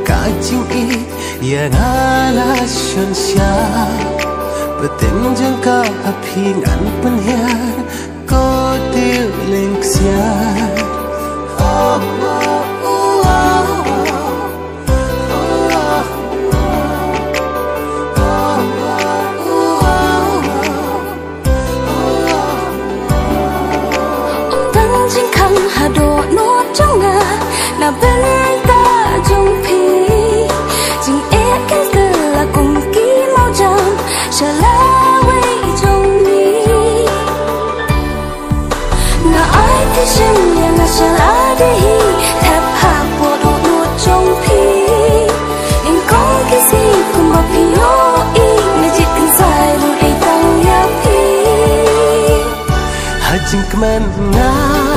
kajing i ya ngalasyon siya Beting jangka hapingan penhiar ko tiling siya na bên ta trong phi chừng ép cánh cửa là cùng ký mau chậm trở lại với trong đi na ai thì xin nhà na trở lại đi thép hạ bộ đồ nuột trong phi nhưng có cái gì cũng bỏ phi lỗ ý na chỉ cần sai luôn ai tăng nhà phi hajing kemen